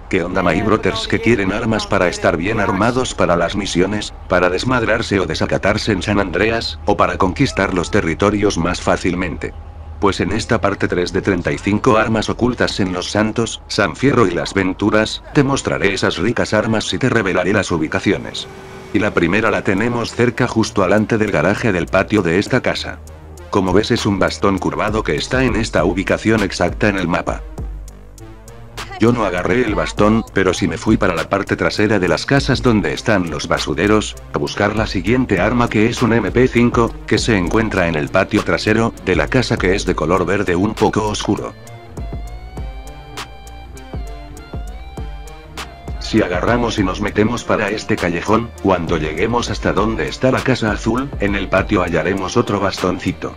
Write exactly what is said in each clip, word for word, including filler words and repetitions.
¿Qué onda my brothers que quieren armas para estar bien armados para las misiones, para desmadrarse o desacatarse en San Andreas, o para conquistar los territorios más fácilmente? Pues en esta parte tres de treinta y cinco armas ocultas en Los Santos, San Fierro y Las Venturas, te mostraré esas ricas armas y te revelaré las ubicaciones. Y la primera la tenemos cerca justo alante del garaje del patio de esta casa. Como ves es un bastón curvado que está en esta ubicación exacta en el mapa. Yo no agarré el bastón, pero sí me fui para la parte trasera de las casas donde están los basureros, a buscar la siguiente arma que es un eme pe cinco, que se encuentra en el patio trasero, de la casa que es de color verde un poco oscuro. Si agarramos y nos metemos para este callejón, cuando lleguemos hasta donde está la casa azul, en el patio hallaremos otro bastoncito.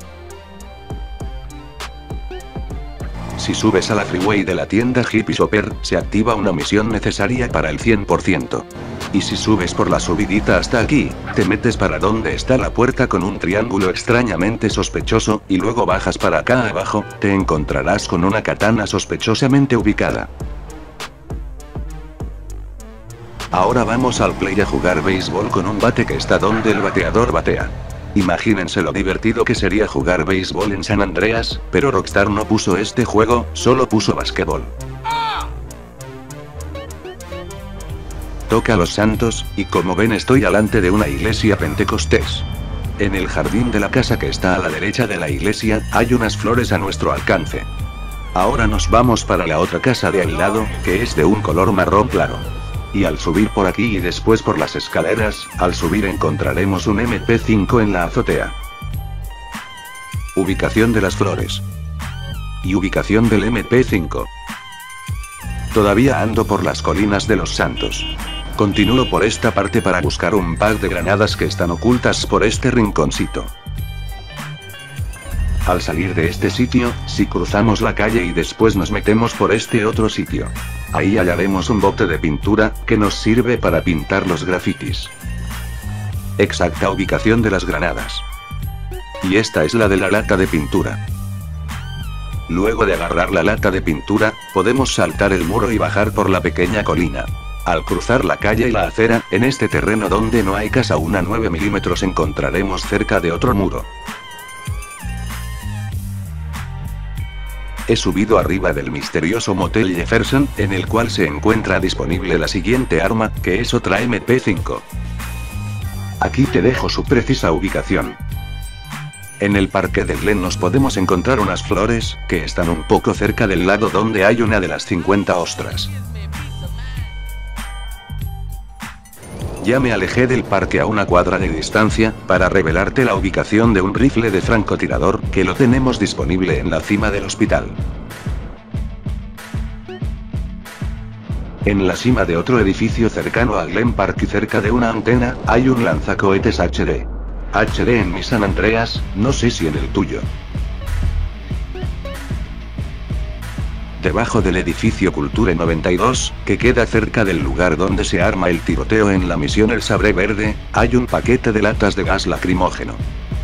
Si subes a la freeway de la tienda Hippie Shopper, se activa una misión necesaria para el cien por ciento. Y si subes por la subidita hasta aquí, te metes para donde está la puerta con un triángulo extrañamente sospechoso, y luego bajas para acá abajo, te encontrarás con una katana sospechosamente ubicada. Ahora vamos al play a jugar béisbol con un bate que está donde el bateador batea. Imagínense lo divertido que sería jugar béisbol en San Andreas, pero Rockstar no puso este juego, solo puso basquetbol. Toca Los Santos, y como ven estoy alante de una iglesia pentecostés. En el jardín de la casa que está a la derecha de la iglesia, hay unas flores a nuestro alcance. Ahora nos vamos para la otra casa de al lado, que es de un color marrón claro. Y al subir por aquí y después por las escaleras, al subir encontraremos un eme pe cinco en la azotea. Ubicación de las flores. Y ubicación del eme pe cinco. Todavía ando por las colinas de Los Santos. Continúo por esta parte para buscar un par de granadas que están ocultas por este rinconcito. Al salir de este sitio, si cruzamos la calle y después nos metemos por este otro sitio, ahí hallaremos un bote de pintura, que nos sirve para pintar los grafitis. Exacta ubicación de las granadas. Y esta es la de la lata de pintura. Luego de agarrar la lata de pintura, podemos saltar el muro y bajar por la pequeña colina. Al cruzar la calle y la acera, en este terreno donde no hay casa una nueve milímetros encontraremos cerca de otro muro. He subido arriba del misterioso motel Jefferson, en el cual se encuentra disponible la siguiente arma, que es otra eme pe cinco. Aquí te dejo su precisa ubicación. En el parque de Glen nos podemos encontrar unas flores, que están un poco cerca del lado donde hay una de las cincuenta ostras. Ya me alejé del parque a una cuadra de distancia, para revelarte la ubicación de un rifle de francotirador, que lo tenemos disponible en la cima del hospital. En la cima de otro edificio cercano a Glen Park y cerca de una antena, hay un lanzacohetes hache de. hache de en mi San Andreas, no sé si en el tuyo. Debajo del edificio Culture noventa y dos, que queda cerca del lugar donde se arma el tiroteo en la misión El Sabre Verde, hay un paquete de latas de gas lacrimógeno.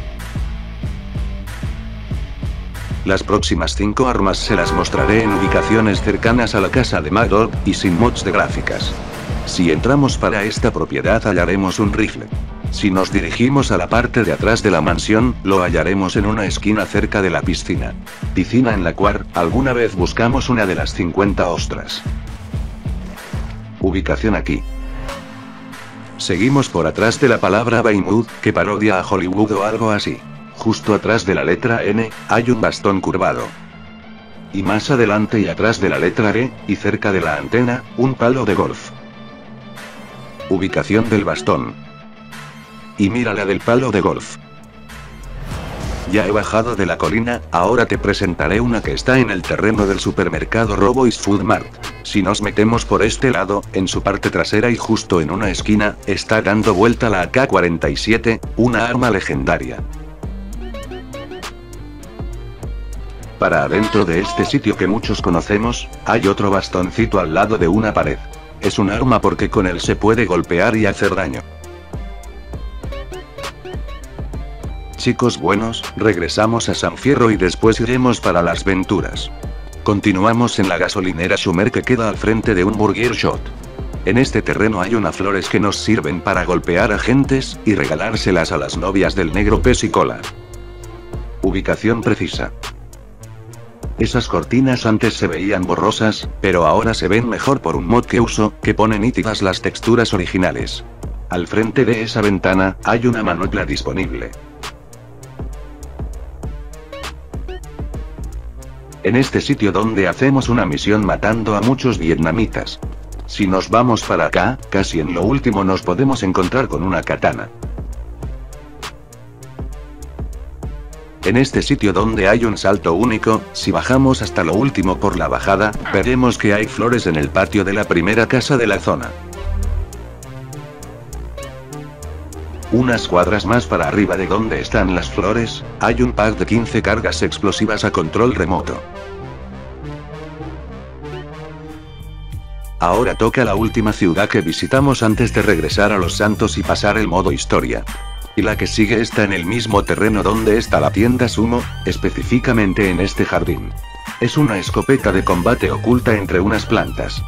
Las próximas cinco armas se las mostraré en ubicaciones cercanas a la casa de Mad Dog, y sin mods de gráficas. Si entramos para esta propiedad hallaremos un rifle. Si nos dirigimos a la parte de atrás de la mansión, lo hallaremos en una esquina cerca de la piscina. Piscina en la cual, alguna vez buscamos una de las cincuenta ostras. Ubicación aquí. Seguimos por atrás de la palabra Weymouth, que parodia a Hollywood o algo así. Justo atrás de la letra ene, hay un bastón curvado. Y más adelante y atrás de la letra e, y cerca de la antena, un palo de golf. Ubicación del bastón. Y mira la del palo de golf. Ya he bajado de la colina, ahora te presentaré una que está en el terreno del supermercado Robo's Food Mart. Si nos metemos por este lado, en su parte trasera y justo en una esquina, está dando vuelta la a ka cuarenta y siete, una arma legendaria. Para adentro de este sitio que muchos conocemos, hay otro bastoncito al lado de una pared. Es un arma porque con él se puede golpear y hacer daño. Chicos buenos, regresamos a San Fierro y después iremos para Las Venturas. Continuamos en la gasolinera Schumer que queda al frente de un Burger Shot. En este terreno hay unas flores que nos sirven para golpear a gentes, y regalárselas a las novias del negro pez y cola. Ubicación precisa. Esas cortinas antes se veían borrosas, pero ahora se ven mejor por un mod que uso, que pone nítidas las texturas originales. Al frente de esa ventana, hay una manopla disponible. En este sitio donde hacemos una misión matando a muchos vietnamitas. Si nos vamos para acá, casi en lo último nos podemos encontrar con una katana. En este sitio donde hay un salto único, si bajamos hasta lo último por la bajada, veremos que hay flores en el patio de la primera casa de la zona. Unas cuadras más para arriba de donde están las flores, hay un pack de quince cargas explosivas a control remoto. Ahora toca la última ciudad que visitamos antes de regresar a Los Santos y pasar el modo historia. Y la que sigue está en el mismo terreno donde está la tienda Sumo, específicamente en este jardín. Es una escopeta de combate oculta entre unas plantas.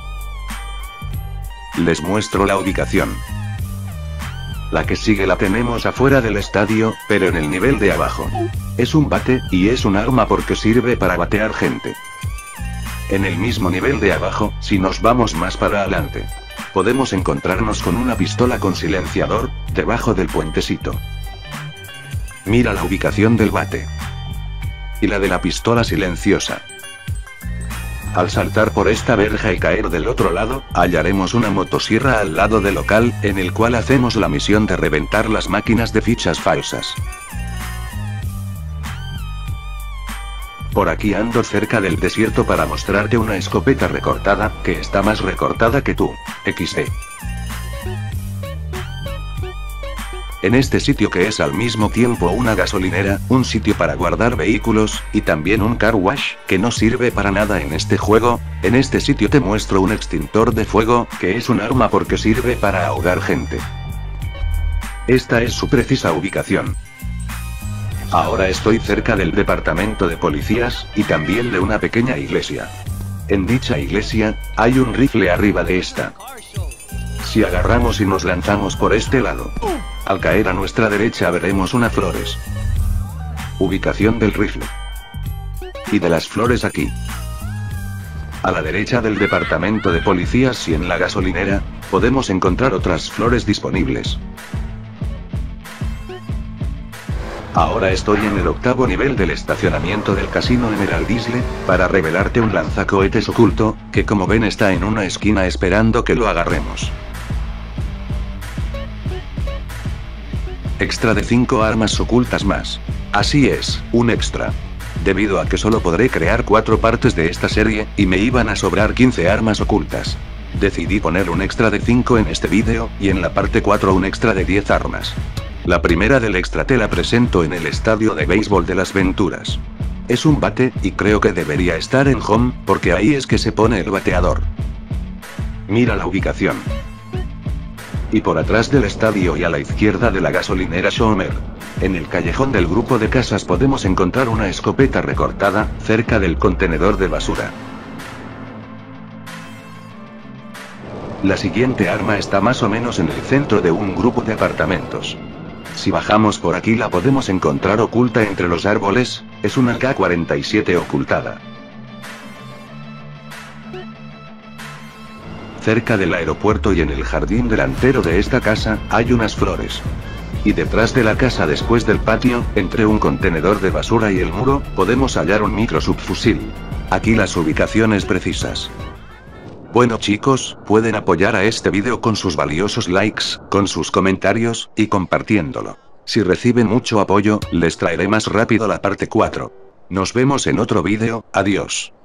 Les muestro la ubicación. La que sigue la tenemos afuera del estadio, pero en el nivel de abajo. Es un bate, y es un arma porque sirve para batear gente. En el mismo nivel de abajo, si nos vamos más para adelante, podemos encontrarnos con una pistola con silenciador, debajo del puentecito. Mira la ubicación del bate. Y la de la pistola silenciosa. Al saltar por esta verja y caer del otro lado, hallaremos una motosierra al lado del local, en el cual hacemos la misión de reventar las máquinas de fichas falsas. Por aquí ando cerca del desierto para mostrarte una escopeta recortada, que está más recortada que tú. equis de. En este sitio que es al mismo tiempo una gasolinera, un sitio para guardar vehículos, y también un car wash, que no sirve para nada en este juego, en este sitio te muestro un extintor de fuego, que es un arma porque sirve para ahogar gente. Esta es su precisa ubicación. Ahora estoy cerca del departamento de policías, y también de una pequeña iglesia. En dicha iglesia, hay un rifle arriba de esta. Si agarramos y nos lanzamos por este lado, al caer a nuestra derecha veremos unas flores. Ubicación del rifle. Y de las flores aquí. A la derecha del departamento de policías y en la gasolinera, podemos encontrar otras flores disponibles. Ahora estoy en el octavo nivel del estacionamiento del casino Emerald Isle, para revelarte un lanzacohetes oculto, que como ven está en una esquina esperando que lo agarremos. Extra de cinco armas ocultas más. Así es, un extra. Debido a que solo podré crear cuatro partes de esta serie, y me iban a sobrar quince armas ocultas. Decidí poner un extra de cinco en este vídeo, y en la parte cuatro un extra de diez armas. La primera del extra te la presento en el estadio de béisbol de Las Venturas. Es un bate, y creo que debería estar en home, porque ahí es que se pone el bateador. Mira la ubicación. Y por atrás del estadio y a la izquierda de la gasolinera Schumer, en el callejón del grupo de casas podemos encontrar una escopeta recortada, cerca del contenedor de basura. La siguiente arma está más o menos en el centro de un grupo de apartamentos. Si bajamos por aquí la podemos encontrar oculta entre los árboles, es una K cuarenta y siete ocultada. Cerca del aeropuerto y en el jardín delantero de esta casa, hay unas flores. Y detrás de la casa después del patio, entre un contenedor de basura y el muro, podemos hallar un micro subfusil. Aquí las ubicaciones precisas. Bueno chicos, pueden apoyar a este vídeo con sus valiosos likes, con sus comentarios, y compartiéndolo. Si reciben mucho apoyo, les traeré más rápido la parte cuatro. Nos vemos en otro vídeo, adiós.